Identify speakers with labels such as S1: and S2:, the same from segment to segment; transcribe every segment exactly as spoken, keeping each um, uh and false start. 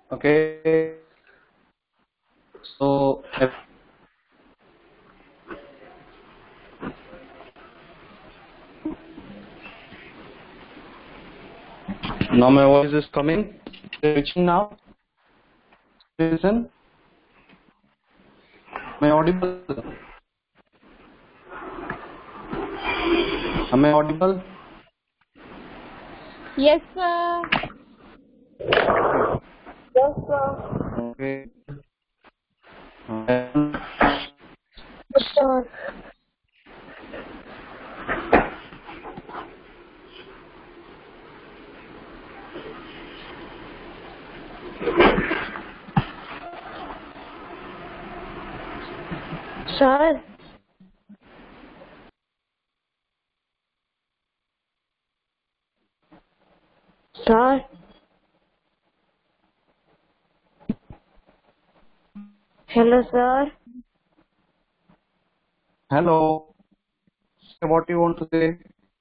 S1: Okay, so now my voice is coming. Reaching now. Listen. Am I audible? Am I audible?
S2: Yes, sir. Yes, sir.
S1: Okay.
S2: Yes, sir. Sir. Sir. Hello, sir.
S1: Hello. What do you want to say?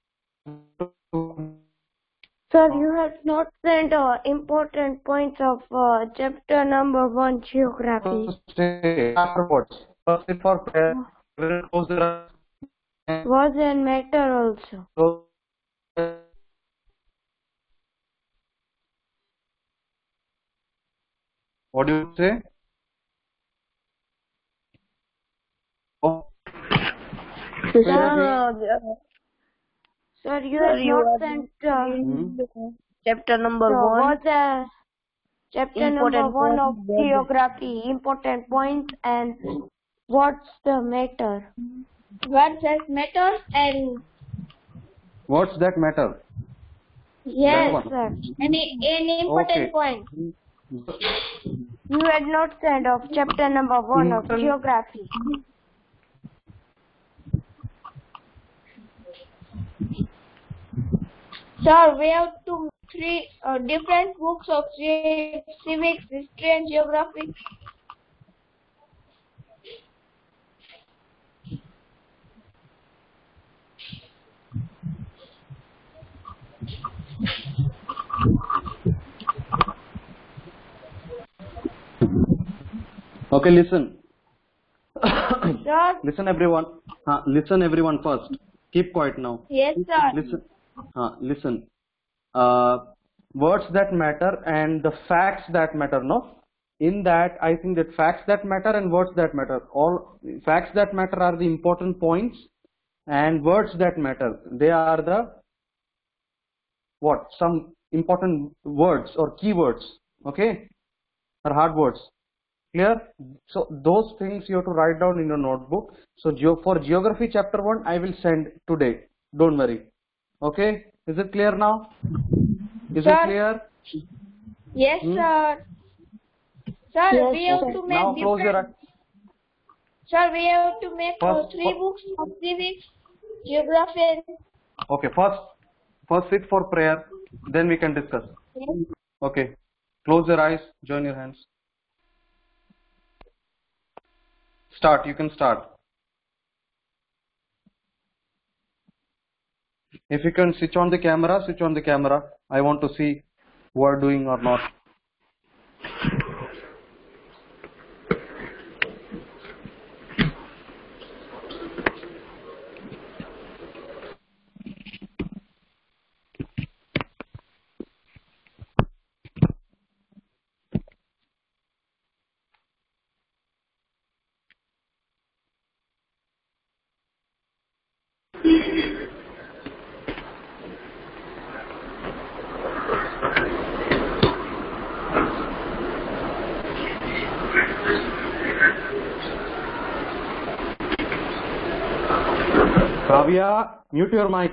S2: Sir, you have not sent uh, important points of uh, chapter number one, geography.
S1: Say afterwards. First it for prayer. Will close the
S2: Was and matter also.
S1: so, what do you say? Oh,
S2: Sir, uh, sir, you
S3: Sir,
S2: have
S3: you
S2: not
S3: are
S2: sent uh,
S1: hmm?
S3: chapter number
S2: so
S3: one.
S2: was uh, chapter number
S3: Important
S2: one of
S3: points.
S2: geography, important points and what's the matter?
S3: What does matter and
S1: What's that matter?
S2: Yes,
S1: That one.
S2: sir.
S3: any any important
S1: Okay.
S3: point.
S2: You had not sent of chapter number one of
S1: Important-
S2: geography.
S3: Sir, we have two, three uh, different books of ci- civics, history, and geography.
S1: Okay, listen.
S3: Sir,
S1: Listen everyone. Uh, listen everyone first. Keep quiet now.
S3: yes, sir.
S1: Listen. Uh, listen. Uh, words that matter and the facts that matter. No. In that, I think that facts that matter and words that matter. All facts that matter are the important points, and words that matter, they are the what? Some important words or keywords. Okay, or hard words. Clear? So those things you have to write down in your notebook. So geo for geography chapter one, I will send today. Don't worry. Okay? Is it clear now? Is
S3: Sir.
S1: it clear?
S3: Yes,
S1: Hmm?
S3: sir. Sir,
S2: Yes,
S3: we have
S2: sir.
S3: to make
S1: Now close your
S3: different. Sir, we have to make uh,
S1: First-
S3: three books of civics, geography, and
S1: okay. First, first sit for prayer. Then we can discuss. Okay. Close your eyes. Join your hands. Start. You can start. If you can switch on the camera, switch on the camera. I want to see who are doing or not. Kavya, mute your mic.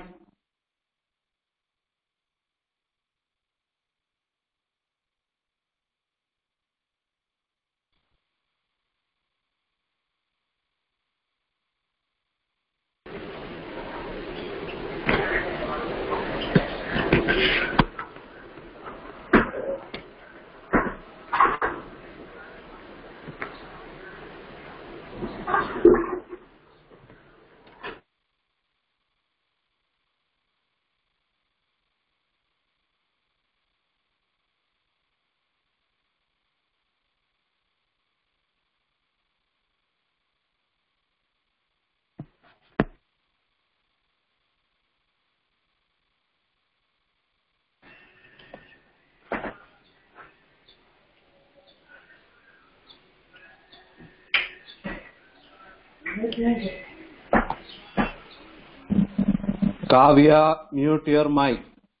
S1: Kavya, mute your mic.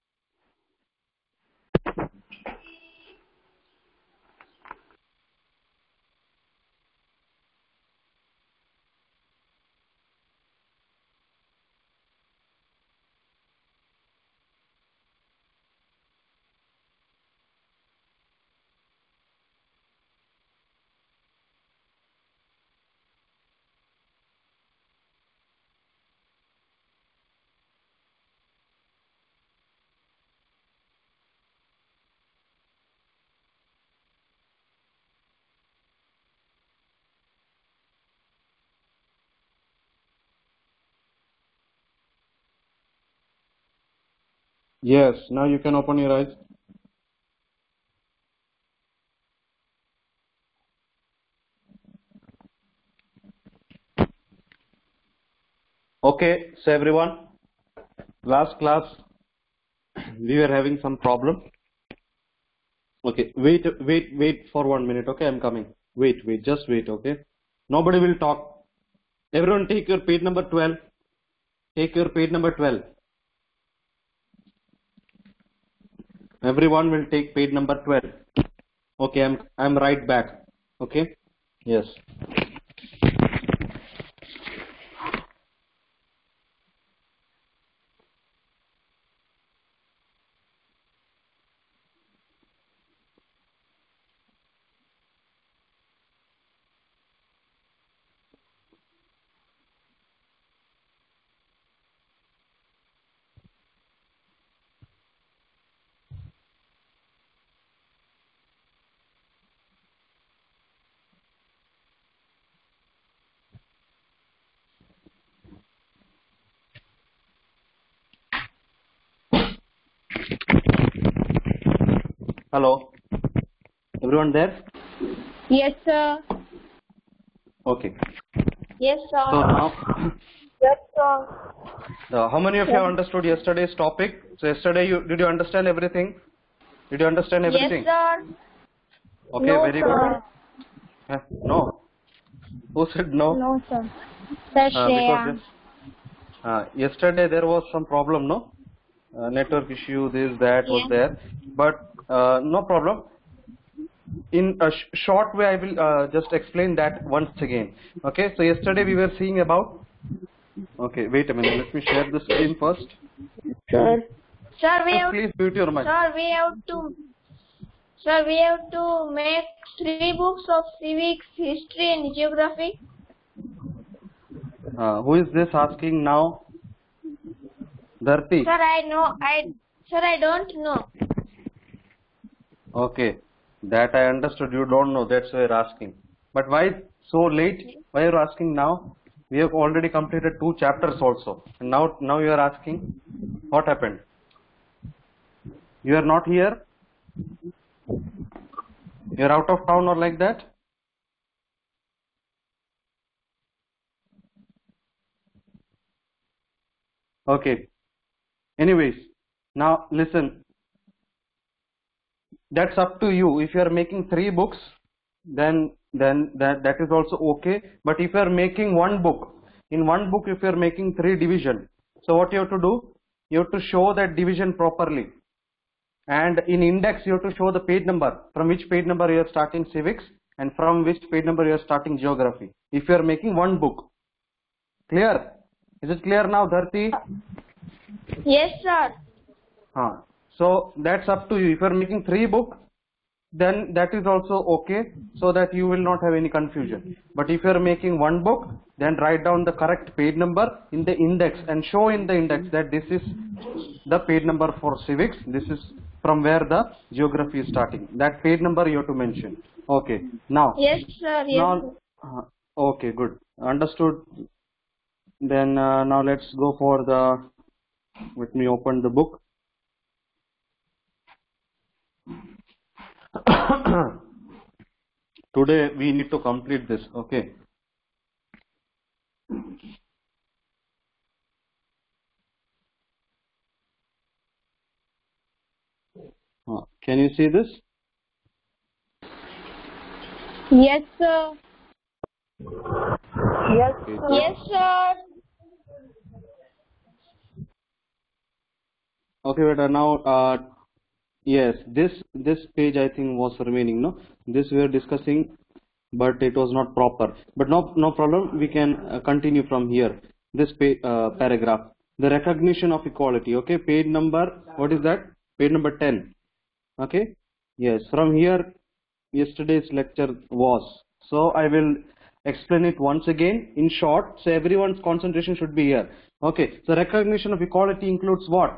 S1: Yes, now you can open your eyes. Okay, so everyone, last class we were having some problem. Okay, wait, wait, wait for one minute. Okay, I'm coming. Wait, wait, just wait. Okay, nobody will talk. Everyone, take your page number twelve. Take your page number twelve. Everyone will take page number twelve. Okay, I'm I'm right back. Okay. Yes. Hello. Everyone there?
S3: Yes, sir.
S1: Okay.
S3: Yes, sir.
S1: So now,
S3: Yes, sir.
S1: uh, how many of you have understood yesterday's topic? So yesterday, you did you understand everything? Did you understand everything?
S3: Yes, sir.
S1: Okay,
S3: No,
S1: very
S3: sir.
S1: good. Huh? No. Who said no?
S3: No, sir. That's
S1: Uh, because
S3: yeah.
S1: yes, uh, yesterday there was some problem, no? Uh, network issue, this, that was
S3: Yes.
S1: there. But uh, no problem. In a sh short way, I will uh, just explain that once again. Okay, so yesterday we were seeing about. Okay, wait a minute. Let me share the screen first.
S3: Sir. Sir, we
S1: Yes,
S3: have.
S1: please mute your mic.
S3: Sir, we have to. Sir, we have to make three books of civics, history, and geography.
S1: Uh, who is this asking now? Dharti.
S3: Sir, I know. I. Sir, I don't know.
S1: Okay, that I understood. You don't know. That's why you're asking. But why so late? Why you're asking now? We have already completed two chapters also. And now, now you are asking, what happened? You are not here? You are out of town or like that? Okay. Anyways, now listen. That's up to you. If you are making three books, then then that that is also okay. But if you are making one book, in one book, if you are making three division, so what you have to do? You have to show that division properly. And in index, you have to show the page number, from which page number you are starting civics and from which page number you are starting geography. If you are making one book. Clear? Is it clear now, Dharti?
S3: Yes, sir.
S1: Huh. So that's up to you. If you are making three books, then that is also okay, so that you will not have any confusion. But if you are making one book, then write down the correct page number in the index and show in the index that this is the page number for civics. This is from where the geography is starting. That page number you have to mention. Okay. Now.
S3: Yes, sir. Yes.
S1: Now. Uh, okay. Good. Understood. Then uh, now let's go for the. Let me open the book. Today we need to complete this. Okay. Uh, can you see this?
S3: Yes, sir. Yes,
S1: Okay,
S3: sir.
S1: good.
S3: Yes, sir.
S1: Okay, beta. Now, uh, yes, this this page I think was remaining. No, this we are discussing, but it was not proper. But no, no problem. We can uh, continue from here. This pa uh, paragraph, the recognition of equality. Okay, page number. What is that? Page number ten. Okay. Yes. From here, yesterday's lecture was. So I will explain it once again in short. So everyone's concentration should be here. Okay. So recognition of equality includes what?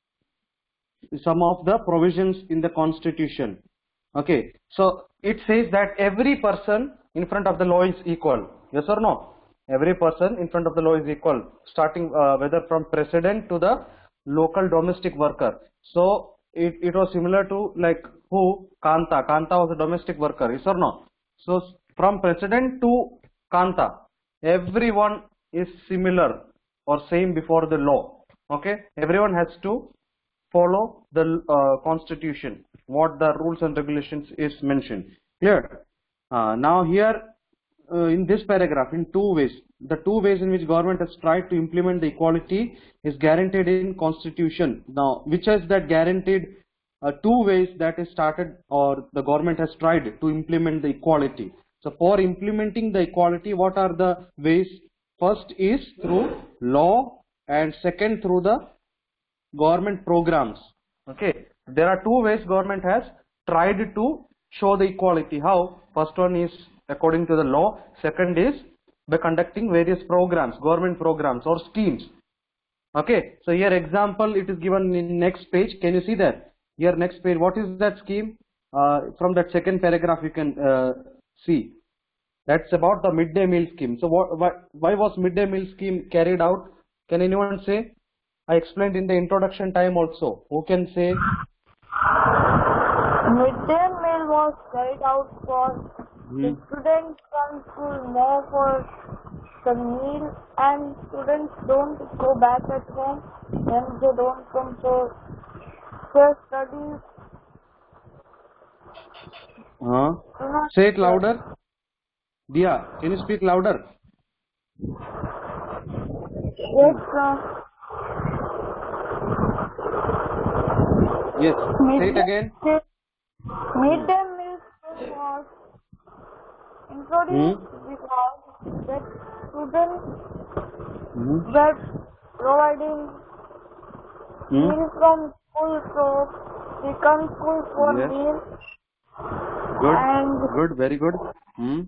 S1: Some of the provisions in the constitution. Okay, so it says that every person in front of the law is equal. Yes or no? Every person in front of the law is equal, starting uh, whether from president to the local domestic worker. So it, it was similar to like who? Kanta. Kanta was a domestic worker. Yes or no? So from president to Kanta, everyone is similar or same before the law. Okay, everyone has to follow the uh, constitution, what the rules and regulations is mentioned. Clear? Uh, now here uh, in this paragraph, in two ways, the two ways in which government has tried to implement the equality is guaranteed in constitution. Now which is that guaranteed? Uh, two ways that is started or the government has tried to implement the equality. So for implementing the equality, what are the ways? First is through law, and second through the government programs. Okay, there are two ways government has tried to show the equality. How? First one is according to the law, second is by conducting various programs, government programs or schemes. Okay, so here example it is given in next page. Can you see that? Here next page, what is that scheme? Uh, from that second paragraph you can uh, see. That's about the midday meal scheme. So what, why, why was midday meal scheme carried out? Can anyone say? I explained in the introduction time also. Who can say?
S3: Midday meal was carried out for
S1: Hmm.
S3: the students come school more for the meal, and students don't go back at home and they don't come for their studies.
S1: Uh,
S3: Do not
S1: say it louder. Dia, can you speak louder?
S3: Yes, sir.
S1: Yes. Say it again.
S3: Midday meal scheme was introduced because the students
S1: Hmm.
S3: were providing
S1: Hmm.
S3: meal from school, so they come school for
S1: Yes.
S3: meal,
S1: Good.
S3: and
S1: Good. Very good. Hmm.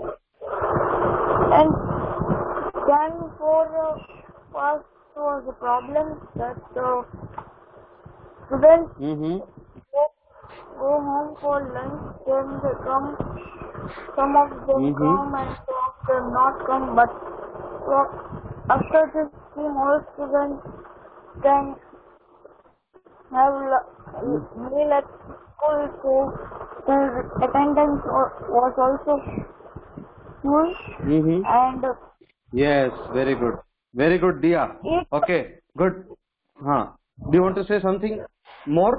S3: and then for uh, first was the problem that the students
S1: Mm-hmm.
S3: go, go home for lunch, then they come, some of them
S1: Mhm.
S3: come and some of them not come, but so after this scheme all students can have l- meal at school, so their attendance wa- was also full,
S1: Mm-hmm.
S3: and
S1: Yes. Very good. Very good, Dia.
S3: it
S1: Okay. Good. Huh. Do you want to say something more?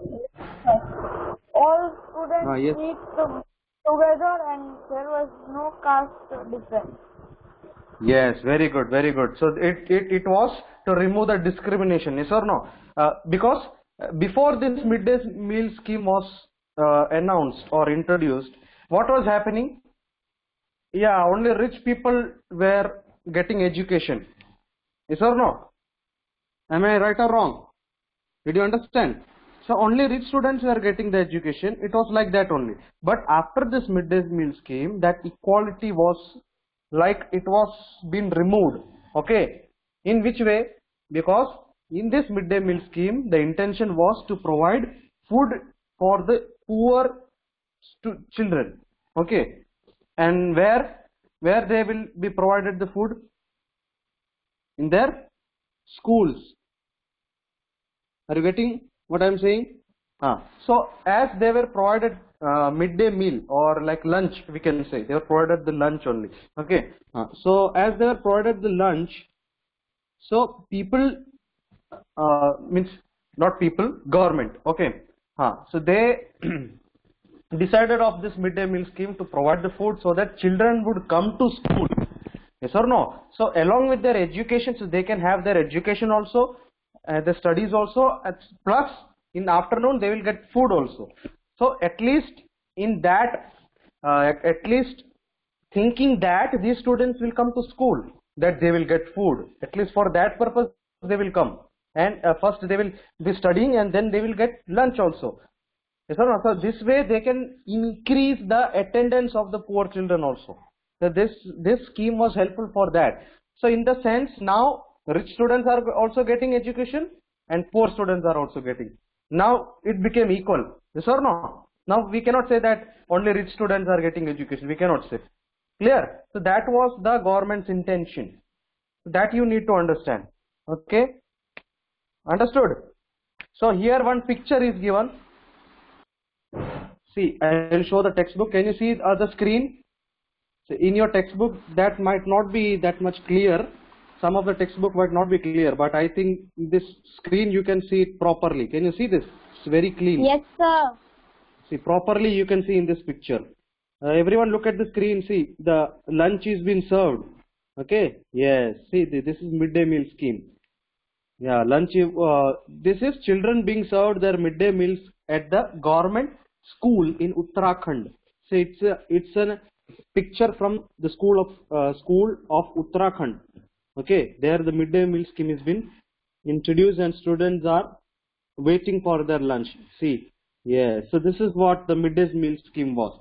S3: all students
S1: Ah, yes.
S3: eat to- together and there was no caste difference.
S1: Yes, very good, very good. So it, it, it was to remove the discrimination, yes or no? Uh, because uh, before this midday meal scheme was uh, announced or introduced, what was happening? Yeah, only rich people were getting education, yes or no? Am I right or wrong? Did you understand? So only rich students were getting the education. It was like that only. But after this midday meal scheme, that equality was like it was been removed. Okay. In which way? Because in this midday meal scheme, the intention was to provide food for the poor stu- children. Okay. And where where they will be provided the food? In their schools. Are you getting what I am saying? Ah, so as they were provided uh, midday meal or like lunch, we can say they were provided the lunch only. Okay. Ah, so as they were provided the lunch, so people uh, means not people, government. Okay. Ah, so they decided of this midday meal scheme to provide the food so that children would come to school. Yes or no? So along with their education, so they can have their education also, uh, the studies also, plus in the afternoon they will get food also. So at least in that, uh, at, at least thinking that these students will come to school, that they will get food, at least for that purpose they will come, and uh, first they will be studying and then they will get lunch also. Yes or no? So this way they can increase the attendance of the poor children also. So this this scheme was helpful for that. So in the sense, now rich students are also getting education and poor students are also getting. Now it became equal. Yes or no? Now we cannot say that only rich students are getting education. We cannot say. Clear? So that was the government's intention. That you need to understand. Okay? Understood? So here one picture is given. See, I will show the textbook. Can you see uh, the screen? So in your textbook that might not be that much clear. Some of the textbook might not be clear, but I think this screen you can see it properly. Can you see this? It's very clean.
S2: Yes, sir.
S1: See, properly you can see in this picture. Uh, everyone look at the screen. See, the lunch is being served. Okay? Yes. See, this is midday meal scheme. Yeah, lunch. Uh, this is children being served their midday meals at the government school in Uttarakhand. So it's a, it's a picture from the school of uh, school of Uttarakhand. Okay, there the midday meal scheme has been introduced and students are waiting for their lunch. See, yeah. So this is what the midday meal scheme was.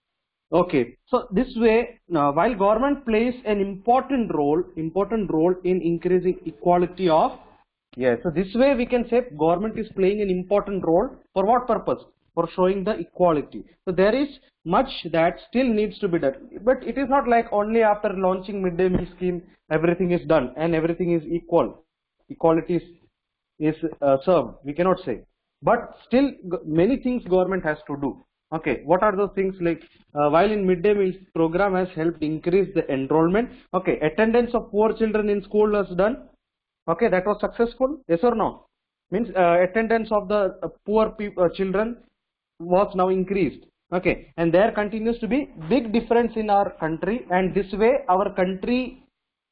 S1: Okay, so this way, now while government plays an important role, important role in increasing equality of, yeah. So this way we can say government is playing an important role for what purpose? For showing the equality. So there is much that still needs to be done, but it is not like only after launching midday meal scheme everything is done and everything is equal, equality is, is uh, served. We cannot say, but still many things government has to do. Okay, what are those things? Like uh, while in midday meal program has helped increase the enrollment. Okay, attendance of poor children in school was done. Okay, that was successful. Yes or no? Means uh, attendance of the uh, poor people, uh, children was now increased. Okay, and there continues to be big difference in our country, and this way our country,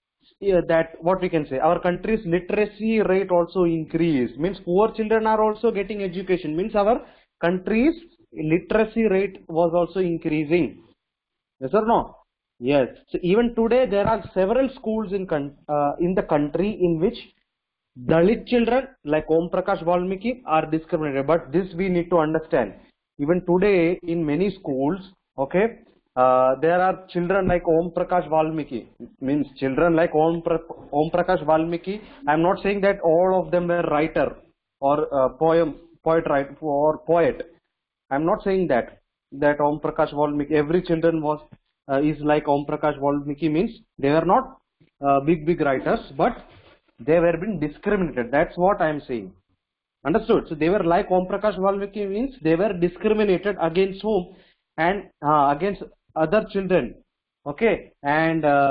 S1: uh, that what we can say, our country's literacy rate also increased. Means poor children are also getting education. Means our country's literacy rate was also increasing. Yes or no? Yes. So even today there are several schools in uh, in the country in which Dalit children like Om Prakash Valmiki are discriminated. But this we need to understand. Even today in many schools, okay, uh, there are children like Om Prakash Valmiki. Means children like Om, pra Om Prakash Valmiki. I am not saying that all of them were writer or uh, poem, poet, write, or poet. I am not saying that that Om Prakash Valmiki, every children was uh, is like Om Prakash Valmiki. Means they were not uh, big big writers, but they were being discriminated. That's what I am saying. Understood? So they were like Om Prakash Valmiki, means they were discriminated against whom? And uh, against other children. Okay, and uh,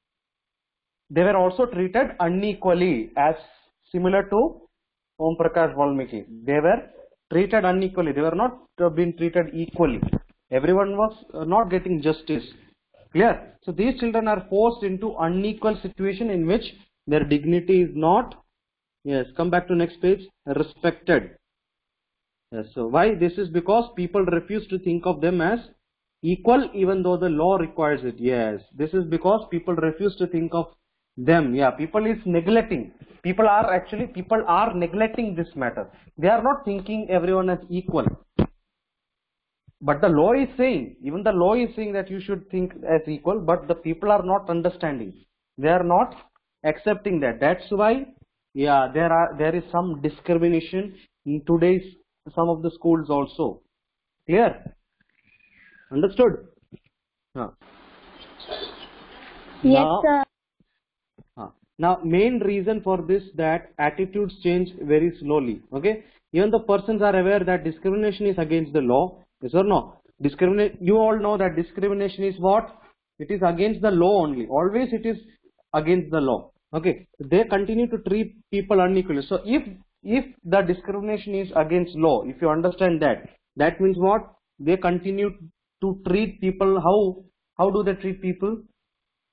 S1: they were also treated unequally as similar to Om Prakash Valmiki. They were treated unequally. They were not uh, being treated equally. Everyone was uh, not getting justice. Clear? So these children are forced into unequal situation in which their dignity is not, yes, come back to next page, respected. Yes, so why? This is because people refuse to think of them as equal even though the law requires it. Yes, this is because people refuse to think of them. Yeah, people is neglecting. People are actually, people are neglecting this matter. They are not thinking everyone as equal. But the law is saying, even the law is saying that you should think as equal, but the people are not understanding. They are not accepting that. That's why, yeah, there are there is some discrimination in today's some of the schools also. Clear? Understood? Huh.
S2: Yes,
S1: now,
S2: sir.
S1: huh. Now, main reason for this that attitudes change very slowly. Okay, even the persons are aware that discrimination is against the law. Yes or no? Discriminate. You all know that discrimination is what? It is against the law only. Always it is against the law. Okay, they continue to treat people unequally. So if if the discrimination is against law, if you understand that, that means what? They continue to treat people how? How do they treat people?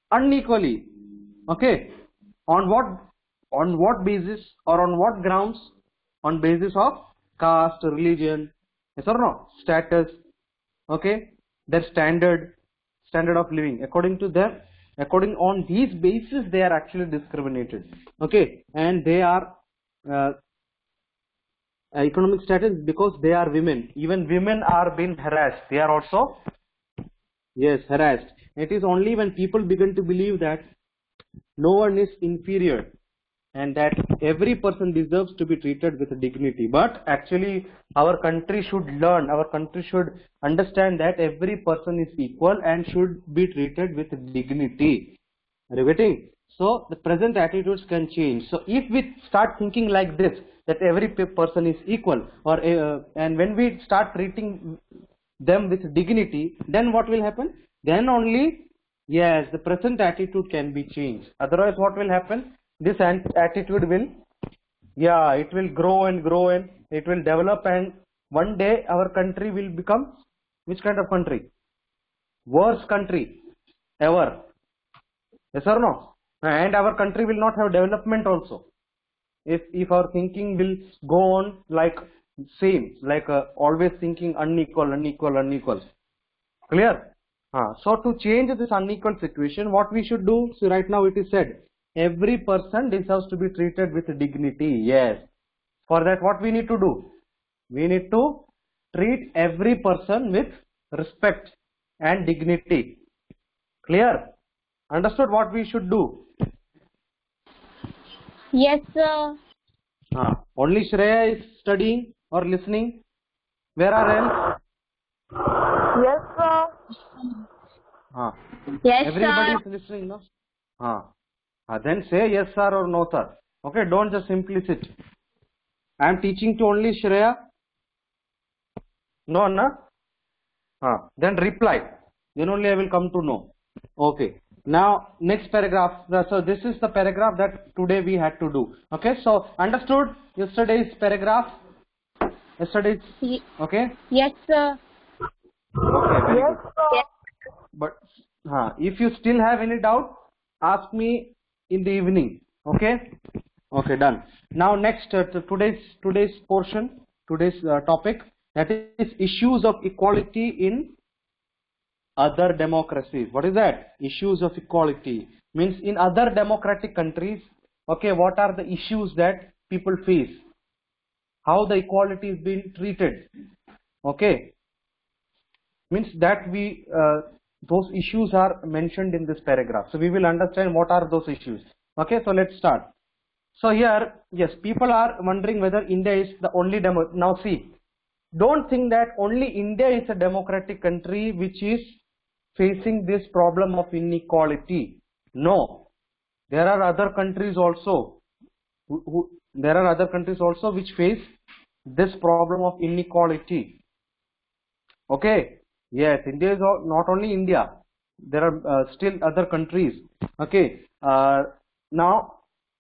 S1: unequally. Okay, on what on what basis or on what grounds? On basis of caste, religion, yes or no, status. Okay, their standard standard of living. According to them, according on these basis, they are actually discriminated. Okay, and they are uh, economic status because they are women. Even women are being harassed. They are also, yes, harassed. It is only when people begin to believe that no one is inferior and that every person deserves to be treated with dignity. But actually our country should learn, our country should understand that every person is equal and should be treated with dignity. Are you getting? So the present attitudes can change. So if we start thinking like this, that every person is equal, or uh, and when we start treating them with dignity, then what will happen? Then only, yes, the present attitude can be changed. Otherwise what will happen? This attitude will, yeah, it will grow and grow and it will develop, and one day our country will become which kind of country? Worst country ever. Yes or no? And our country will not have development also. If if our thinking will go on like same, like uh, always thinking unequal, unequal, unequal. Clear? Uh, so to change this unequal situation, what we should do? So right now it is said, every person deserves to be treated with dignity. Yes. For that, what we need to do? We need to treat every person with respect and dignity. Clear? Understood what we should do?
S3: Yes, sir.
S1: Uh, only Shreya is studying or listening? Where are else?
S3: Yes, sir.
S1: Uh,
S3: Yes,
S1: everybody
S3: sir.
S1: is listening, no? Uh, uh, then say yes sir or no sir. Okay, don't just simply sit. I am teaching to only Shreya. No, no? Uh, then reply. Then only I will come to know. Okay. Now next paragraph. So this is the paragraph that today we had to do. Okay. So understood yesterday's paragraph. Yesterday's.
S3: Ye-
S1: Okay.
S3: Yes, sir.
S1: Okay. Very
S3: Yes,
S1: good.
S3: sir.
S1: But uh, if you still have any doubt, ask me in the evening. Okay. Okay. Done. Now next uh, to today's today's portion, today's uh, topic, that is issues of equality in other democracies. What is that? Issues of equality means in other democratic countries. Okay, what are the issues that people face? How the equality is being treated? Okay, means that we uh, those issues are mentioned in this paragraph. So we will understand what are those issues. Okay, so let's start. So here, yes, people are wondering whether India is the only demo. Now see, don't think that only India is a democratic country which is facing this problem of inequality. No, there are other countries also who, who, there are other countries also which face this problem of inequality. Okay, yes, India is not only India, there are uh, still other countries. Okay, uh, now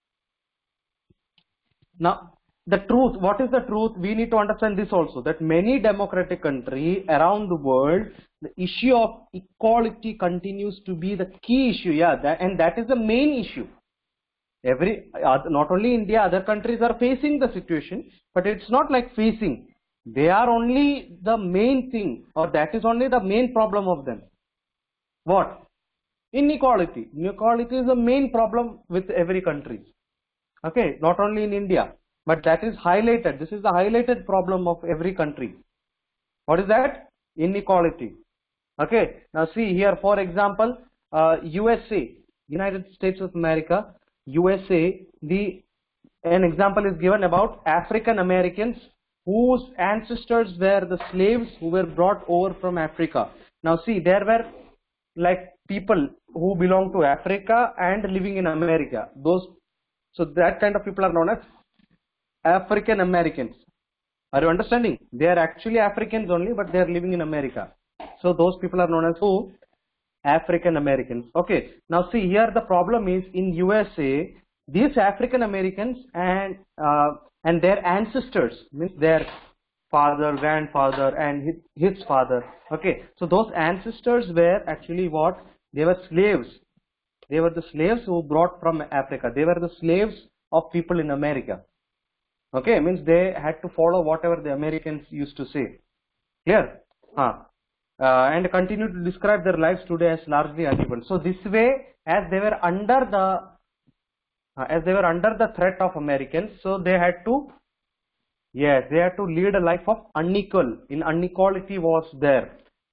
S1: now the truth, what is the truth? We need to understand this also, that many democratic countries around the world, the issue of equality continues to be the key issue. Yeah, that, and that is the main issue. Every uh, not only India, other countries are facing the situation, but it's not like facing. They are only the main thing, or that is only the main problem of them. What? Inequality. Inequality is the main problem with every country. Okay, not only in India, but that is highlighted. This is the highlighted problem of every country. What is that? Inequality. Okay, now see here, for example, uh, U S A, United States of America, U S A, the an example is given about African Americans whose ancestors were the slaves who were brought over from Africa. Now see, there were like people who belong to Africa and living in America. Those, so that kind of people are known as African Americans. Are you understanding? They are actually Africans only, but they are living in America. So those people are known as who? African Americans. Okay. Now see here, the problem is in U S A, these African Americans and uh, and their ancestors, means their father, grandfather, and his, his father. Okay. So those ancestors were actually what? They were slaves. They were the slaves who brought from Africa. They were the slaves of people in America. Okay, means they had to follow whatever the Americans used to say. Clear? Huh. Uh, and continue to describe their lives today as largely unequal. So this way, as they were under the uh, as they were under the threat of Americans, so they had to yes they had to lead a life of unequal. In inequality was there.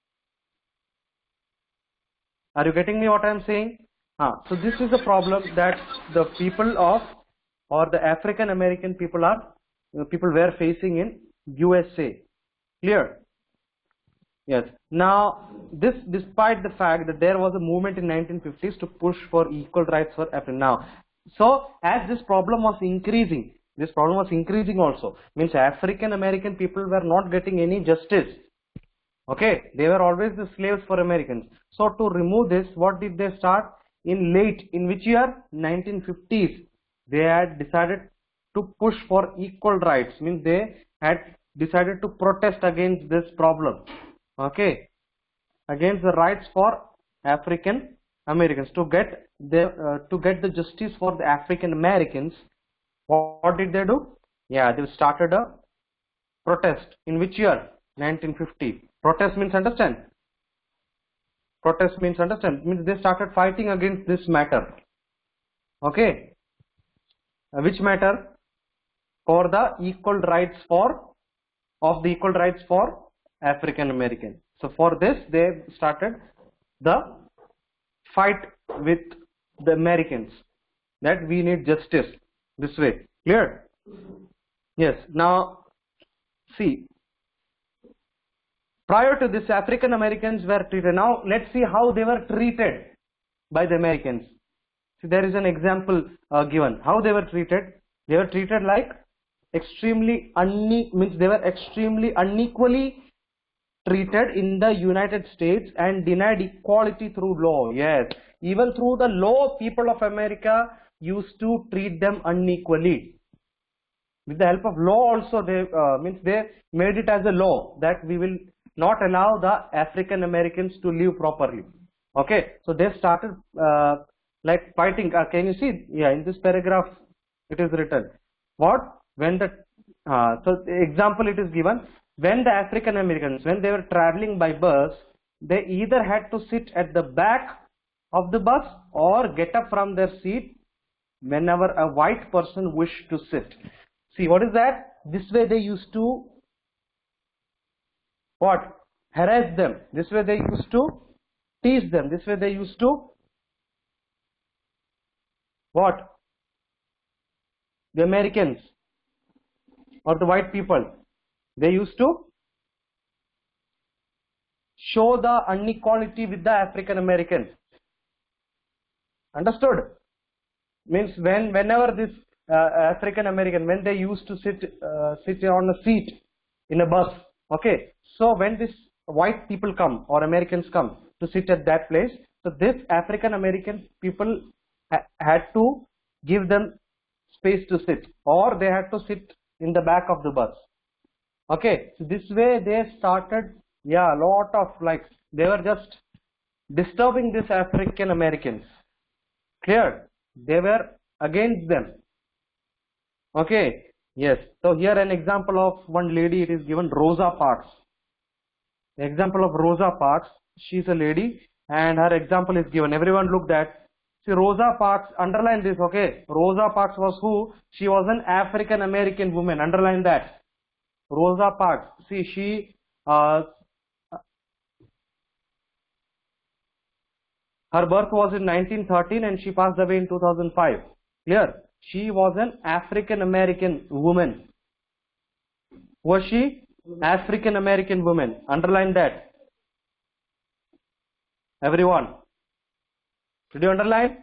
S1: Are you getting me what I am saying? Uh, so this is the problem that the people of or the African American people are uh, people were facing in U S A. Clear? Yes. Now, this despite the fact that there was a movement in nineteen fifties to push for equal rights for African. Now, so as this problem was increasing, this problem was increasing also. Means African American people were not getting any justice. Okay, they were always the slaves for Americans. So to remove this, what did they start? In late, in which year? nineteen fifties. They had decided to push for equal rights. Means they had decided to protest against this problem. Okay, against the rights for African Americans to get the uh, to get the justice for the African Americans. What, what did they do? Yeah, they started a protest. In which year? nineteen fifty. Protest means understand. Protest means understand. Means they started fighting against this matter. Okay, uh, which matter? For the equal rights for of the equal rights for African American. So for this they started the fight with the Americans that we need justice this way. Clear? Yes. Now see, prior to this African Americans were treated. Now let's see how they were treated by the Americans. See, there is an example uh, given how they were treated. They were treated like extremely une means they were extremely unequally treated in the United States and denied equality through law. Yes, even through the law, people of America used to treat them unequally. With the help of law also, they uh, means they made it as a law that we will not allow the African Americans to live properly. Okay, so they started uh, like fighting. Uh, can you see? Yeah, in this paragraph it is written. What? When the uh, so the example it is given. When the African Americans, when they were traveling by bus, they either had to sit at the back of the bus or get up from their seat whenever a white person wished to sit. See, what is that? This way they used to what? Harass them. This way they used to tease them. This way they used to what? The Americans or the white people. They used to show the inequality with the African Americans. Understood? Means when whenever this uh, African American, when they used to sit uh, sit on a seat in a bus. Okay, so when this white people come or Americans come to sit at that place, so this African American people ha had to give them space to sit, or they had to sit in the back of the bus. Okay, so this way they started, yeah, a lot of like, they were just disturbing these African Americans. Clear? They were against them. Okay, yes. So here an example of one lady, it is given, Rosa Parks. The example of Rosa Parks, she's a lady and her example is given. Everyone looked at. See, Rosa Parks, underline this, okay. Rosa Parks was who? She was an African American woman, underline that. Rosa Parks, see, she uh, her birth was in nineteen thirteen and she passed away in two thousand five. Clear? She was an African American woman. Was she? African American woman. Underline that. Everyone. Did you underline?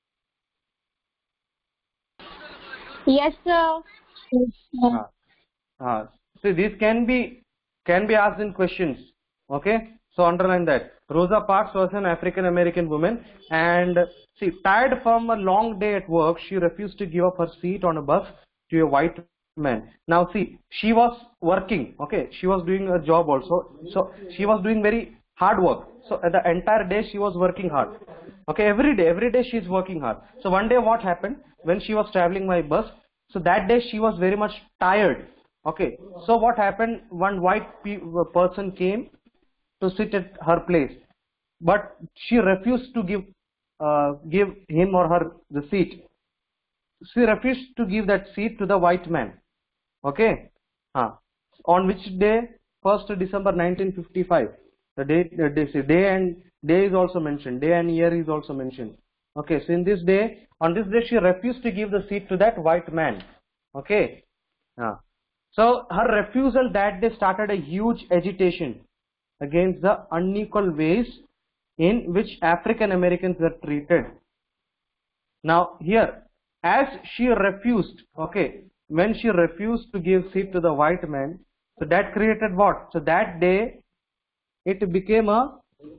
S2: Yes, sir. Yes, sir.
S1: Ah. Ah. See, these can be can be asked in questions. Okay, so underline that. Rosa Parks was an African American woman, and see, tired from a long day at work, she refused to give up her seat on a bus to a white man. Now see, she was working. Okay, she was doing a job also, so she was doing very hard work. So the entire day she was working hard. Okay, every day, every day she's working hard. So one day what happened when she was traveling by bus? So that day she was very much tired. Okay, so what happened? One white pe person came to sit at her place, but she refused to give uh, give him or her the seat. She refused to give that seat to the white man. Okay, huh. On which day? first December nineteen fifty-five. The date, the day, day and day is also mentioned. Day and year is also mentioned. Okay, so in this day, on this day, she refused to give the seat to that white man. Okay, huh. So her refusal that day started a huge agitation against the unequal ways in which African Americans were treated. Now here, as she refused, okay, when she refused to give seat to the white man, so that created what? So that day, it became a,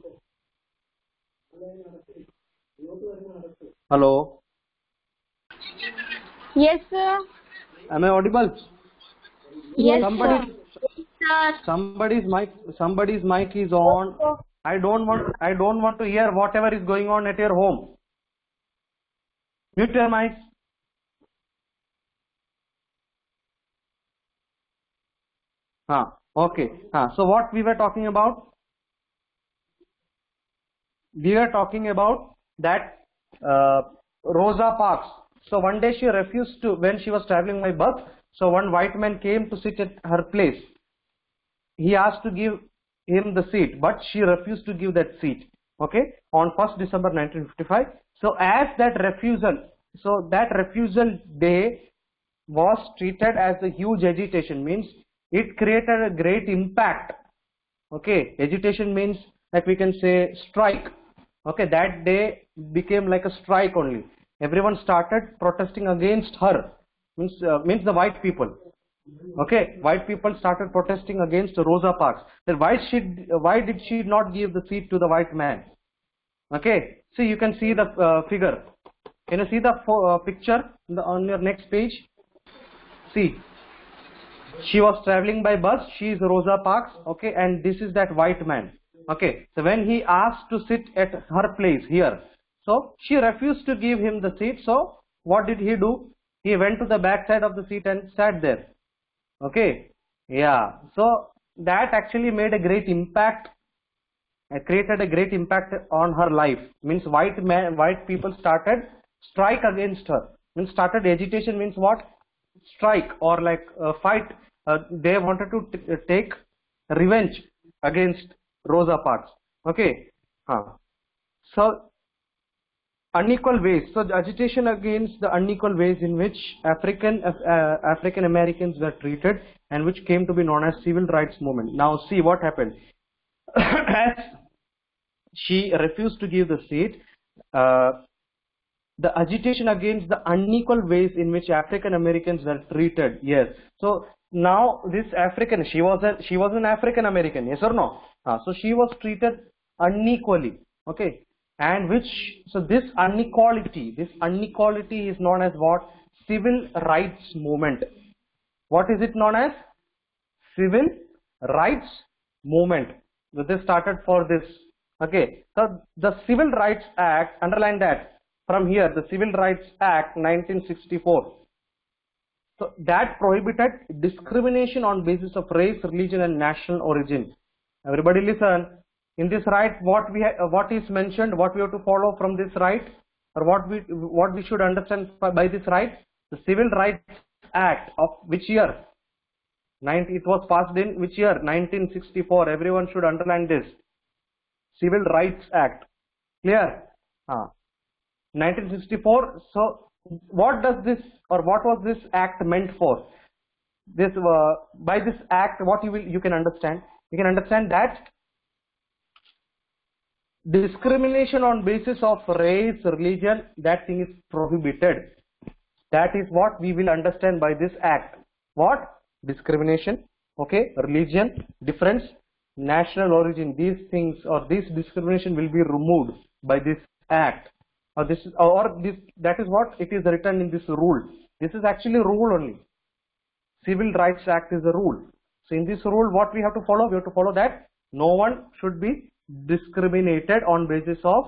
S1: hello?
S2: Yes, sir.
S1: Am I audible?
S2: Yes,
S1: Somebody,
S2: sir.
S1: somebody's mic, somebody's mic is on. I don't want, I don't want to hear whatever is going on at your home. Mute your mic. Huh, okay. Huh. So what we were talking about? We were talking about that uh, Rosa Parks. So one day she refused to, when she was traveling by bus, so one white man came to sit at her place. He asked to give him the seat, but she refused to give that seat. Okay, on first December nineteen fifty-five. So as that refusal, so that refusal day was treated as a huge agitation, means it created a great impact. Okay, agitation means like we can say strike. Okay, that day became like a strike only. Everyone started protesting against her, means uh, means the white people. Okay, white people started protesting against Rosa Parks. Then why she why did she not give the seat to the white man? Okay, so you can see the uh, figure. Can you see the uh, picture on, the, on your next page? See, she was traveling by bus. She is Rosa Parks. Okay, and this is that white man. Okay, so when he asked to sit at her place here, so she refused to give him the seat. So what did he do? He went to the back side of the seat and sat there. Okay, yeah, so that actually made a great impact, uh, created a great impact on her life. Means white man, white people started strike against her. Means started agitation means what? Strike or like uh, fight. Uh, they wanted to t take revenge against Rosa Parks. Okay, huh. So unequal ways. So the agitation against the unequal ways in which African uh, African Americans were treated, and which came to be known as civil rights movement. Now see what happened. As she refused to give the seat, uh, the agitation against the unequal ways in which African Americans were treated. Yes. So now this African, she was a she was an African American. Yes or no? Uh, so she was treated unequally. Okay. And which, so this inequality, this inequality is known as what? Civil rights movement. What is it known as? Civil rights movement. So this started for this. Okay, so the Civil Rights Act, underline that from here, the Civil Rights Act nineteen sixty-four. So that prohibited discrimination on basis of race, religion and national origin. Everybody listen. In this right, what we uh, what is mentioned, what we have to follow from this right, or what we what we should understand by this right, the Civil Rights Act of which year? ninety, it was passed in which year? nineteen sixty-four. Everyone should underline this. Civil Rights Act. Clear? Ah. nineteen sixty-four. So what does this, or what was this act meant for? This uh, by this act, what you will you can understand? You can understand that discrimination on basis of race, religion, that thing is prohibited. That is what we will understand by this act. What? Discrimination, okay, religion, difference, national origin, these things or this discrimination will be removed by this act. Or this or this that is what it is written in this rule. This is actually rule only. Civil Rights Act is a rule. So in this rule, what we have to follow? We have to follow that no one should be discriminated on basis of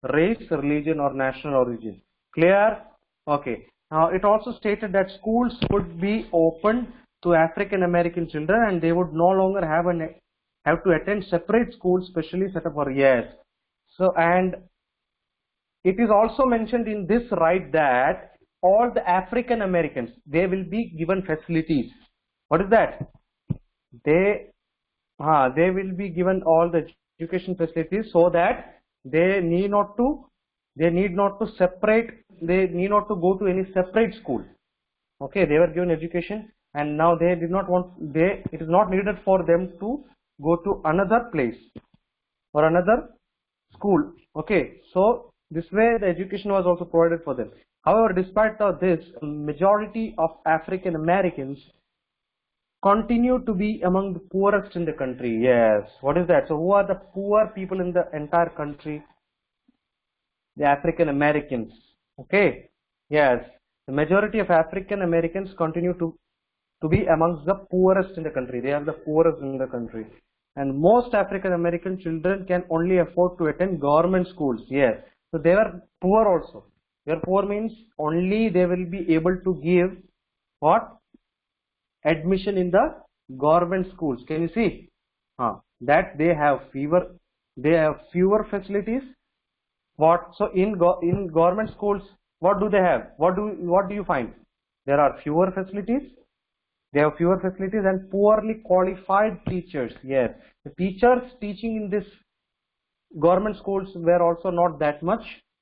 S1: race, religion, or national origin. Clear? Okay. Now it also stated that schools would be open to African American children, and they would no longer have an have to attend separate schools specially set up for years. So, and it is also mentioned in this right that all the African Americans, they will be given facilities. What is that? They, uh, they will be given all the education facilities so that they need not to, they need not to separate, they need not to go to any separate school. Okay, they were given education, and now they did not want, they, it is not needed for them to go to another place or another school. Okay, so this way the education was also provided for them. However, despite of this, majority of African Americans continue to be among the poorest in the country. Yes, what is that? So who are the poor people in the entire country? The African Americans. Okay, yes, the majority of African Americans continue to to be amongst the poorest in the country. They are the poorest in the country, and most African American children can only afford to attend government schools. Yes, so they were poor also. They are poor means only they will be able to give what? Admission in the government schools. Can you see? Huh. That they have fewer, they have fewer facilities. What? So in go, in government schools, what do they have? What do what do you find? There are fewer facilities. They have fewer facilities and poorly qualified teachers. Yes, the teachers teaching in this government schools were also not that much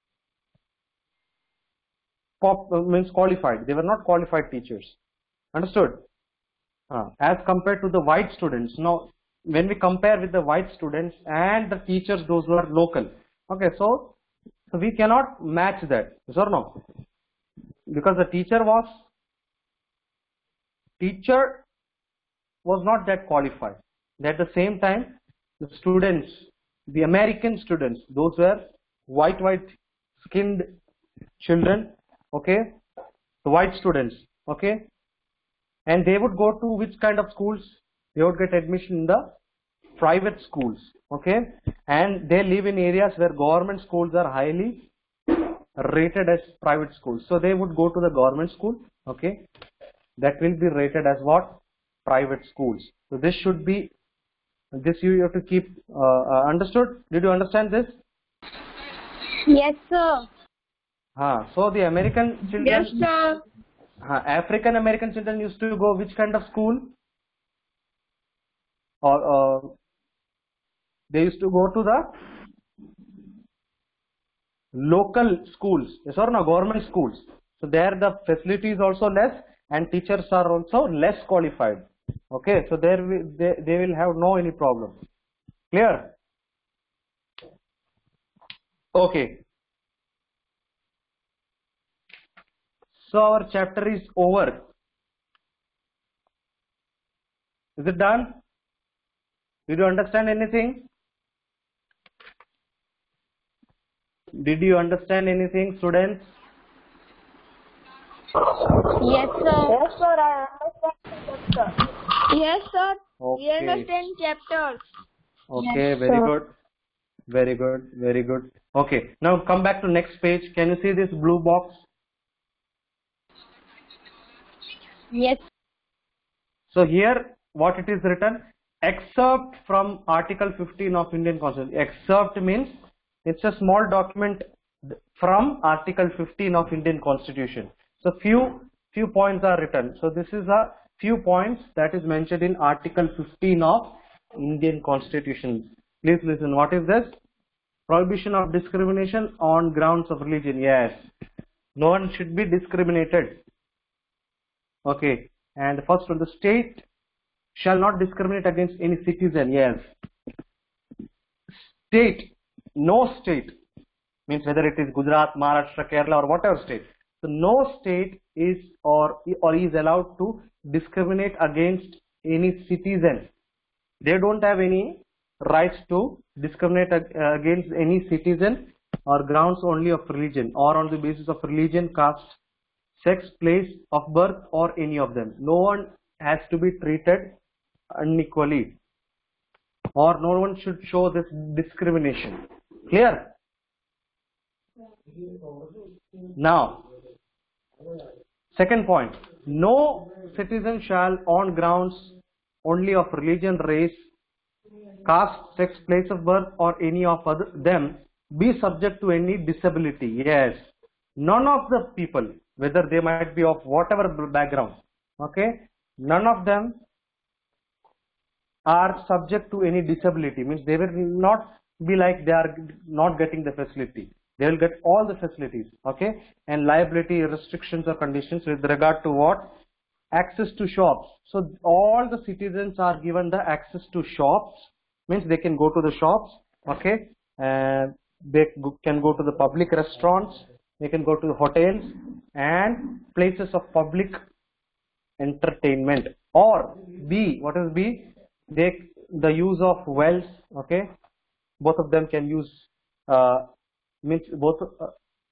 S1: pop, means qualified. They were not qualified teachers. Understood? Uh, as compared to the white students. Now, when we compare with the white students and the teachers, those who are local. Okay, so, so we cannot match that. Yes or no? Because the teacher was teacher was not that qualified. At the same time, the students, the American students, those were white, white skinned children, okay, the white students, okay, and they would go to which kind of schools? They would get admission in the private schools, okay, and they live in areas where government schools are highly rated as private schools. So they would go to the government school, okay, that will be rated as what? Private schools. So this should be, this you have to keep uh, uh, understood. Did you understand this?
S2: Yes, sir.
S1: Uh, so the American children,
S2: Yes, sir.
S1: uh, African American children used to go which kind of school? Or uh, they used to go to the local schools, yes or no, government schools. So there the facility is also less and teachers are also less qualified. Okay, so there we, they, they will have no any problem. Clear? Okay. So our chapter is over. Is it done? Did you understand anything? Did you understand anything, students?
S2: Yes, sir.
S3: Yes, sir, I understand, sir.
S2: Yes, sir. We
S1: Okay.
S2: understand chapters.
S1: Okay,
S2: Yes,
S1: very
S2: sir.
S1: good. Very good, very good. Okay, now come back to next page. Can you see this blue box?
S2: Yes.
S1: So here what it is written, excerpt from Article fifteen of Indian Constitution. Excerpt means it's a small document from Article fifteen of Indian Constitution. So few few points are written. So this is a few points that is mentioned in Article fifteen of Indian Constitution. Please listen. What is this? Prohibition of discrimination on grounds of religion. Yes, no one should be discriminated. Okay, and first one, the state shall not discriminate against any citizen. Yes, state, no state, means whether it is Gujarat, Maharashtra, Kerala or whatever state. So no state is or or is allowed to discriminate against any citizen. They don't have any rights to discriminate against any citizen or grounds only of religion or on the basis of religion, caste, sex, place of birth or any of them. No one has to be treated unequally or no one should show this discrimination. Clear? Now, second point, no citizen shall on grounds only of religion, race, caste, sex, place of birth or any of other them be subject to any disability. Yes, none of the people, whether they might be of whatever background, okay, none of them are subject to any disability. Means they will not be like they are not getting the facility. They will get all the facilities, okay, and liability restrictions or conditions with regard to what? Access to shops. So all the citizens are given the access to shops, means they can go to the shops, okay, and they can go to the public restaurants, they can go to the hotels and places of public entertainment. Or B, what is B? They, the use of wells, okay, both of them can use, uh, means both, uh,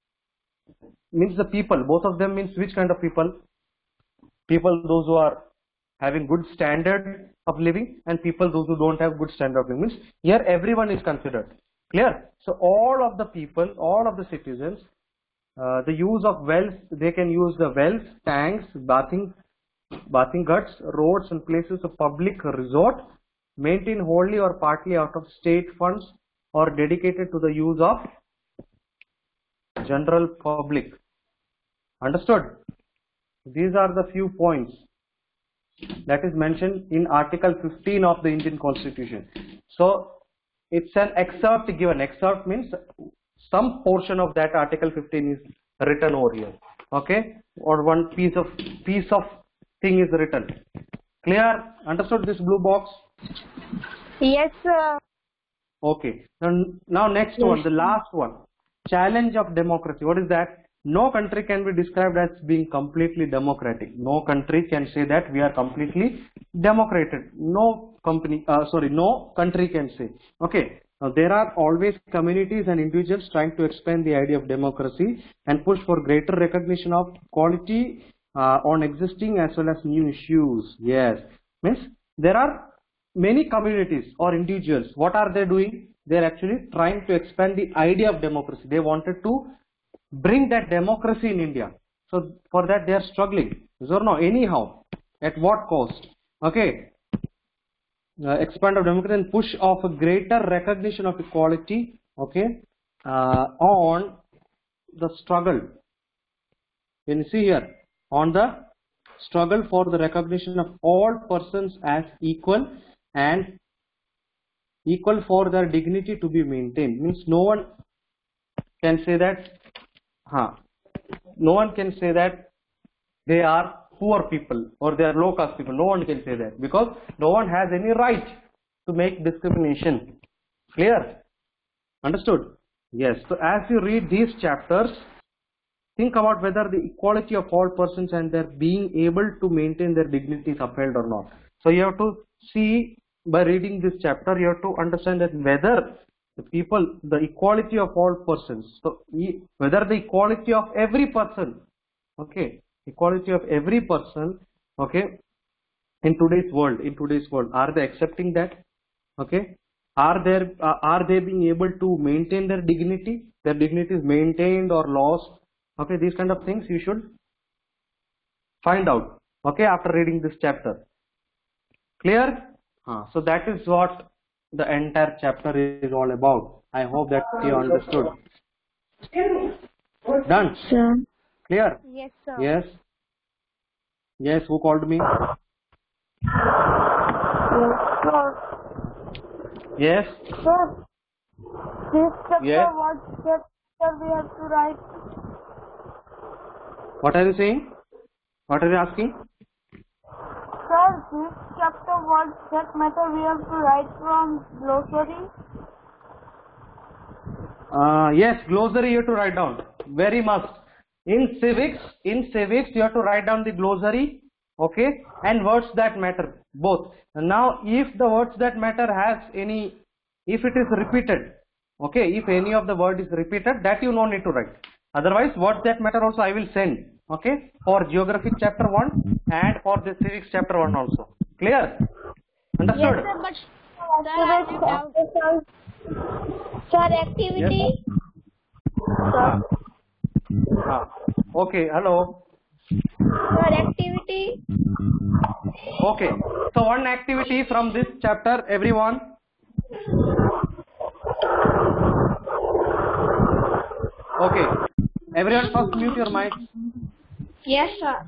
S1: means the people, both of them means which kind of people? People those who are having good standard of living, and people those who don't have good standard of living. Means here everyone is considered. Clear? So all of the people, all of the citizens, uh, the use of wells, they can use the wells, tanks, bathing, bathing guts, roads and places of public resort, maintained wholly or partly out of state funds or dedicated to the use of general public. Understood? These are the few points that is mentioned in Article fifteen of the Indian Constitution. So it's an excerpt given. Excerpt means some portion of that Article fifteen is written over here, okay, or one piece of piece of thing is written. Clear? Understood this blue box?
S3: Yes, sir.
S1: Okay. Now, now next
S2: Yes.
S1: one, the last one. Challenge of democracy. What is that? No country can be described as being completely democratic. No country can say that we are completely democratic. No company, uh, sorry, no country can say. Okay. Now there are always communities and individuals trying to expand the idea of democracy and push for greater recognition of quality uh, on existing as well as new issues. Yes. Means there are many communities or individuals. What are they doing? They are actually trying to expand the idea of democracy. They wanted to bring that democracy in India. So for that they are struggling. So no, anyhow, at what cost? Okay. Uh, expand of democracy and push of a greater recognition of equality, okay, uh, on the struggle. Can you see here? On the struggle for the recognition of all persons as equal and equal for their dignity to be maintained. Means no one can say that, huh, no one can say that they are poor people or they are low caste people. No one can say that because no one has any right to make discrimination. Clear? Understood? Yes. So as you read these chapters, think about whether the equality of all persons and their being able to maintain their dignity is upheld or not. So you have to see, by reading this chapter, you have to understand that whether the people, the equality of all persons, so whether the equality of every person, okay, equality of every person, okay, in today's world, in today's world, are they accepting that? Okay, are there, uh, are they being able to maintain their dignity? Their dignity is maintained or lost? Okay, these kind of things you should find out, okay, after reading this chapter. Clear? Uh, so that is what the entire chapter is all about. I hope that you understood. Done?
S2: Sir.
S1: Clear?
S3: Yes, sir.
S1: Yes. Yes, who called me?
S3: Yes, sir.
S1: Yes.
S3: Sir, this chapter,
S1: Yes.
S3: what chapter we have to write?
S1: What are you saying? What are you asking?
S3: Sir, this chapter, what subject matter we have to write from glossary?
S1: Uh, yes, glossary you have to write down. Very must. In civics, in civics you have to write down the glossary, okay, and words that matter, both. Now, if the words that matter has any, if it is repeated, okay, if any of the word is repeated, that you no need to write. Otherwise, words that matter also I will send, okay, for geography chapter one and for the civics chapter one also. Clear? Understood?
S2: Yes, sir, but sir, I have doubt. Sir, activity.
S3: Sir,
S1: Ah, okay, hello.
S2: Sir, activity.
S1: Okay, so one activity from this chapter, everyone. Okay, everyone first mute your mic.
S2: Yes, sir.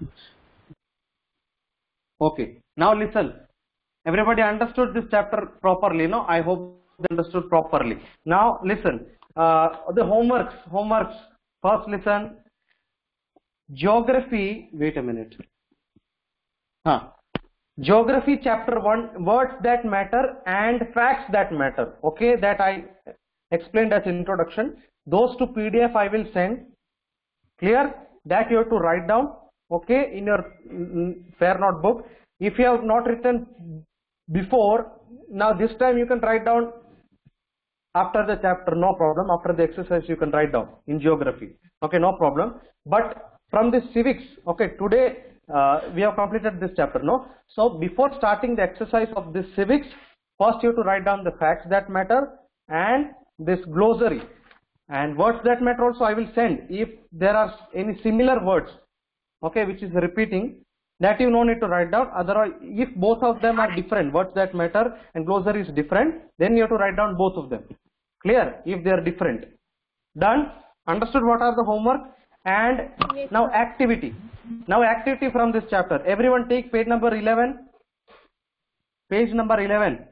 S1: Okay, now listen. Everybody understood this chapter properly, no? I hope they understood properly. Now listen, uh, the homeworks, homeworks. First listen. Geography, wait a minute. Huh. Geography chapter one, words that matter and facts that matter. Okay, that I explained as introduction. Those two P D F I will send. Clear? That you have to write down. Okay, in your mm, fair notebook. If you have not written before, now this time you can write down after the chapter, no problem. After the exercise you can write down in geography. Okay, no problem. But from the civics, okay, today uh, we have completed this chapter, no? So before starting the exercise of this civics, first you have to write down the facts that matter and this glossary. And words that matter also I will send. If there are any similar words, okay, which is repeating, that you no need to write down. Otherwise, if both of them are different, words that matter and glossary is different, then you have to write down both of them. Clear? If they are different. Done? Understood what are the homework? And
S2: Yes,
S1: now
S2: sir.
S1: activity. Now activity from this chapter. Everyone take page number eleven. Page number eleven.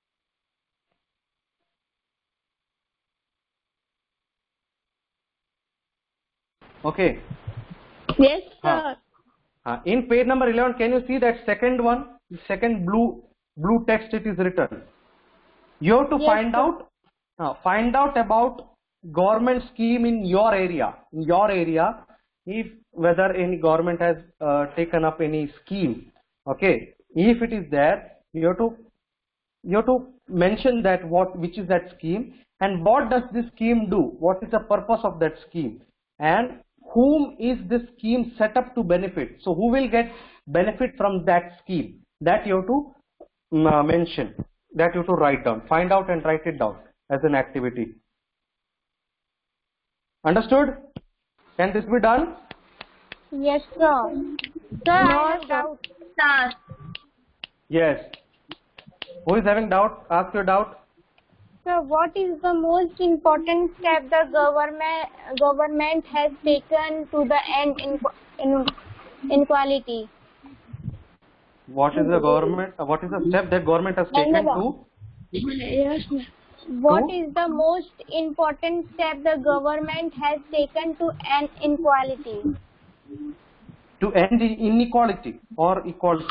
S1: Okay.
S2: Yes,
S1: Huh.
S2: sir.
S1: Uh, in page number eleven, can you see that second one, second blue blue text it is written. You have to
S2: Yes,
S1: find
S2: sir.
S1: out, uh, find out about government scheme in your area. In your area, if whether any government has uh, taken up any scheme. Okay, if it is there, you have to you have to mention that what which is that scheme and what does this scheme do, what is the purpose of that scheme, and whom is this scheme set up to benefit. So who will get benefit from that scheme, that you have to mm, uh, mention, that you have to write down, find out and write it down as an activity. Understood? Can this be done?
S2: Yes, sir. Sir, no, I have doubt. Sir.
S1: Yes. Who is having doubt? Ask your doubt.
S2: Sir, what is the most important step the government government has taken to the end in in inequality?
S1: What is the government? Uh, what is the step that government has taken to?
S2: Yes, ma'am. What
S1: To?
S2: is the most important step the government has taken to end inequality?
S1: To end the inequality or equality?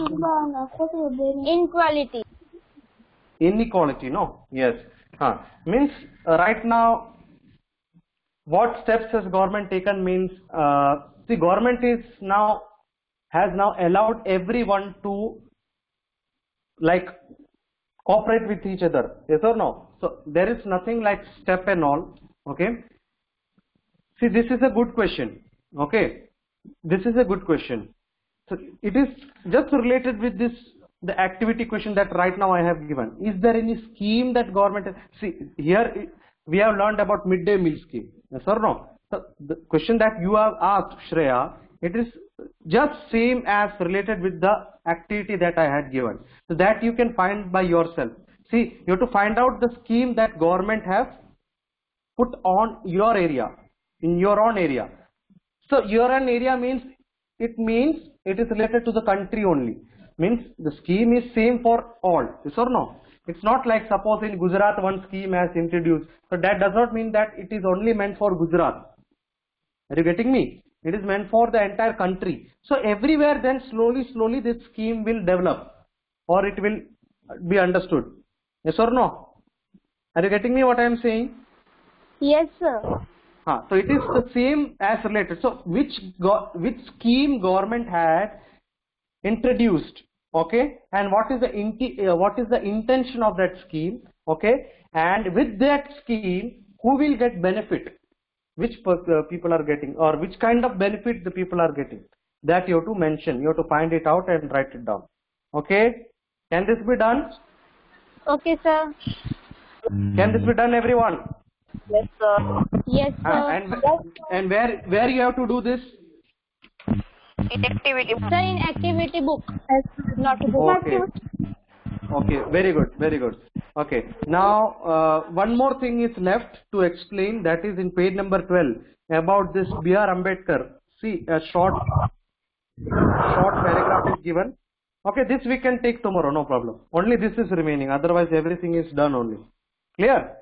S2: Inequality.
S1: Inequality, no? Yes. Huh. Means uh, right now, what steps has government taken means, uh, the government is now, has now allowed everyone to like cooperate with each other. Yes or no? So there is nothing like step and all. Okay. See, this is a good question. Okay. This is a good question. So it is just related with this, the activity question that right now I have given. Is there any scheme that government has? See, here we have learned about midday meal scheme. Yes or no? So the question that you have asked, Shreya, it is just same as related with the activity that I had given. So that you can find by yourself. See, you have to find out the scheme that government have put on your area, in your own area. So your own area means, it means it is related to the country only. Means the scheme is same for all. Yes or no? It's not like suppose in Gujarat one scheme has introduced. So that does not mean that it is only meant for Gujarat. Are you getting me? It is meant for the entire country. So everywhere then slowly slowly this scheme will develop or it will be understood. Yes or no? Are you getting me what I am saying?
S2: Yes, sir.
S1: Ah, so it is the same as related. So which go which scheme government had introduced, okay, and what is the inti uh, what is the intention of that scheme, okay, and with that scheme who will get benefit, which uh, people are getting, or which kind of benefit the people are getting, that you have to mention, you have to find it out and write it down. Okay, can this be done?
S2: Okay, sir.
S1: Can this be done, everyone?
S3: Yes, sir.
S2: Yes,
S1: Uh,
S2: sir.
S1: and and where where you have to do this?
S3: In activity.
S2: Sir, in activity book, not book.
S1: Okay. Okay. Very good. Very good. Okay. Now uh, one more thing is left to explain. That is in page number twelve about this B R Ambedkar. See, a short short paragraph is given. Okay. This we can take tomorrow. No problem. Only this is remaining. Otherwise, everything is done only. Clear?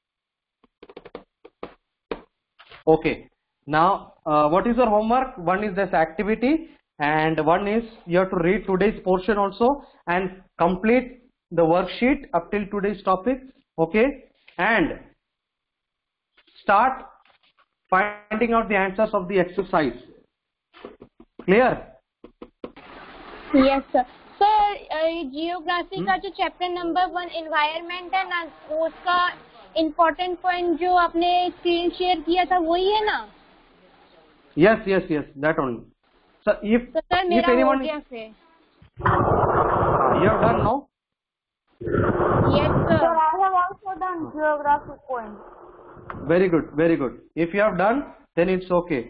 S1: Okay. Now, uh, what is your homework? One is this activity, and one is you have to read today's portion also and complete the worksheet up till today's topic. Okay, and start finding out the answers of the exercise. Clear?
S2: Yes, sir. Sir geography का जो chapter number one environment है ना, उसका important point जो आपने screen share किया था वही है ना?
S1: Yes, yes, yes, that only. So if
S2: तो सर
S1: if
S2: मेरा हो
S1: anyone
S2: गया फिर.
S1: you have done now.
S2: Yes,
S3: Sir,
S2: sir.
S3: I have also done geography points.
S1: Very good, very good. If you have done, then it's okay.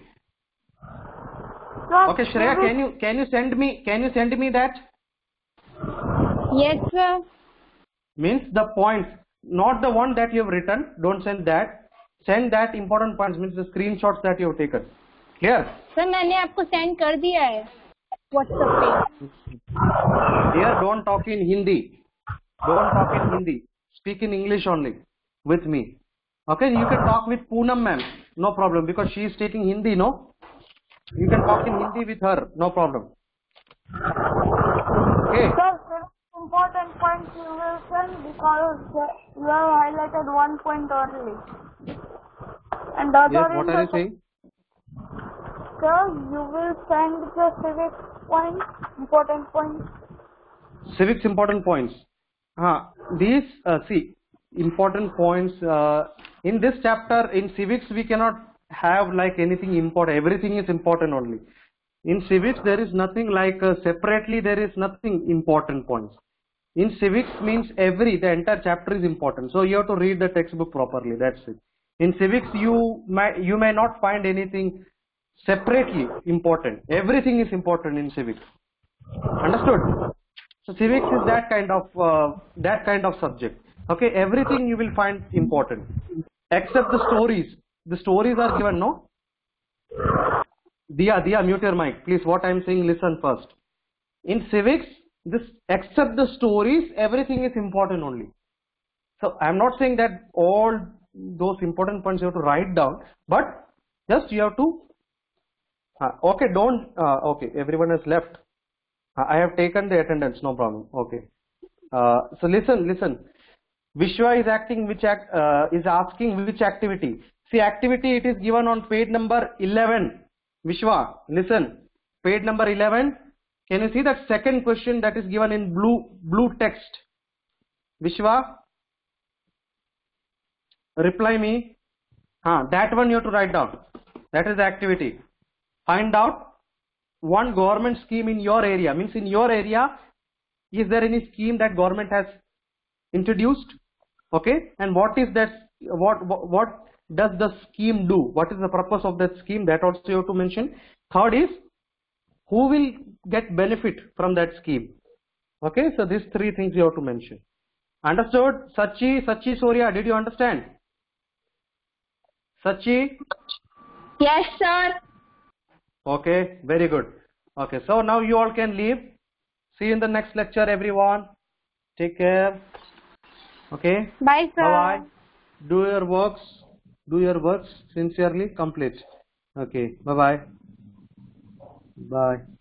S3: Sir,
S1: Okay, Shreya, can you can you send me can you send me that?
S2: Yes, sir.
S1: Means the points, not the one that you have written. Don't send that. Send that important points, means the screenshots that you have taken. Clear?
S2: Sir मैंने आपको send कर दिया है WhatsApp पे.
S1: Here, don't talk in Hindi. Don't talk in Hindi. Speak in English only with me. Okay, you can talk with Poonam ma'am. No problem, because she is taking Hindi, no? You can talk in Hindi with her. No problem. Okay.
S3: Sir, there is important points you will send because you have highlighted one point early. And the other
S1: Yes,
S3: is
S1: what are you
S3: the-
S1: saying?
S3: Sir, you will send the civics points, important points.
S1: Civics important points. Uh, these, uh, see, important points. Uh, in this chapter, in civics, we cannot have like anything important. Everything is important only. In civics, there is nothing like uh, separately, there is nothing important points. In civics means every, the entire chapter is important. So you have to read the textbook properly. That's it. In civics, you may, you may not find anything separately important. Everything is important in civics. Understood? So civics is that kind of uh, that kind of subject. Okay, everything you will find important except the stories. The stories are given, no? Diya, Diya, mute your mic, please. What I am saying, listen first. In civics, this except the stories, everything is important only. So I am not saying that all those important points you have to write down, but just you have to. Uh, okay, don't. Uh, okay, everyone has left. Uh, I have taken the attendance, no problem. Okay. Uh, so listen, listen. Vishwa is acting which act, uh, is asking which activity. See, activity it is given on page number eleven. Vishwa, listen. Page number eleven. Can you see that second question that is given in blue blue text? Vishwa, reply me. Ah, that one you have to write down. That is the activity. Find out one government scheme in your area. Means in your area, is there any scheme that government has introduced? Okay, and what is that? What what, what does the scheme do? What is the purpose of that scheme? That also you have to mention. Third is, who will get benefit from that scheme? Okay, so these three things you have to mention. Understood? Sachi, Sachi Surya, did you understand? Sachi?
S2: Yes, sir.
S1: Okay, very good. Okay, so now you all can leave. See you in the next lecture, everyone. Take care. Okay.
S2: Bye, sir.
S1: Bye bye. Do your works. Do your works sincerely. Complete. Okay. Bye bye. Bye.